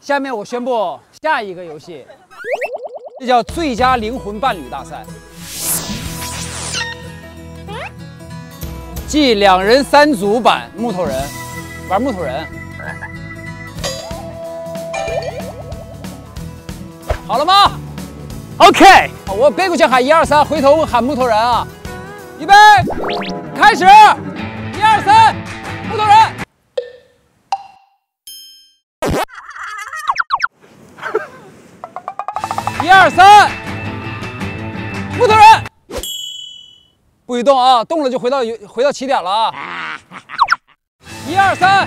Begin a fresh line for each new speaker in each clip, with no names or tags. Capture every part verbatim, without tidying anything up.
下面我宣布下一个游戏，这叫最佳灵魂伴侣大赛。即两人三组版木头人，玩木头人。好了吗 ？OK， 我背过去喊一二三，回头喊木头人啊！预备，开始！一二三，木头人。 一二三，木头人，不许动啊！动了就回到回到起点了啊！一二三，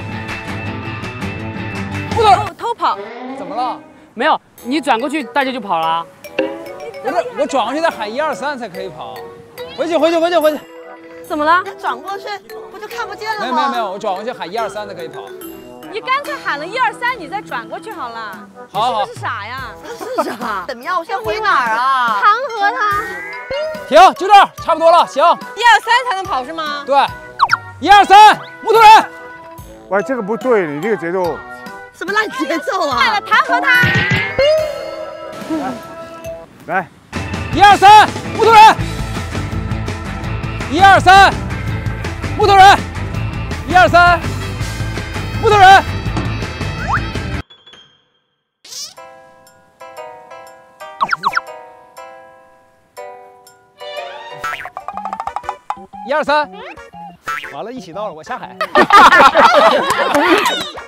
木头人
偷跑，
怎么了？
没有，你转过去，大家就跑了。
不是，我转过去再喊一二三才可以跑。回去，回去，回去，回去。
怎么了？
他转过去不就看不见了吗？
没有，没有，没有，我转过去喊一二三才可以跑。
你干脆喊了一二三，你再转过去好了。
好好，
是不是傻呀？
是傻。怎么样？我现在回哪儿啊？
弹劾他。
停，就这儿，差不多了，行。
一二三才能跑是吗？
对，一二三，木头人。
喂，这个不对，你这个节奏。
什么烂节奏啊？
坏了，弹劾他。
来，来，
一二三，木头人。一二三，木头人。一二三。 木头人，一二三，完了，一起到了，我下海。